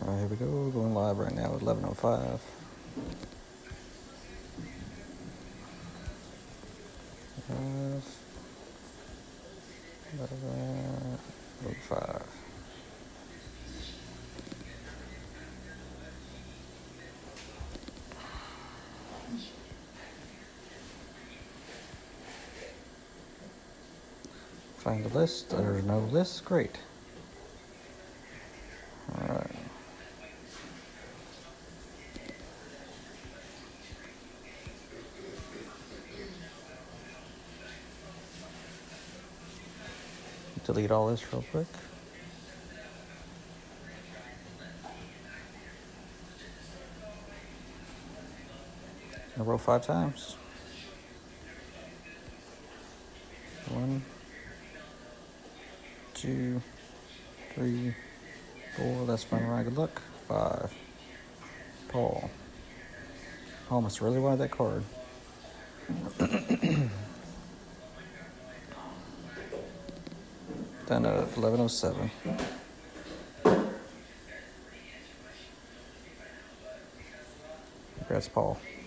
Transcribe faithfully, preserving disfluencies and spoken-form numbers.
Alright, here we go. Going live right now at eleven oh five. eleven oh five. Find the list. There's no list. Great. Alright. Delete all this real quick. I roll five times. One, two, three, four. That's fine. Right. Good luck. Five. Paul. Paul must really wanted that card. Down to eleven oh seven. Congrats, Paul.